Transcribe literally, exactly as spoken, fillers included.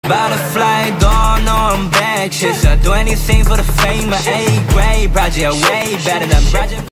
Butterfly, don't know I'm back. Shit, I'll do anything for the fame. My A grade project way better than project.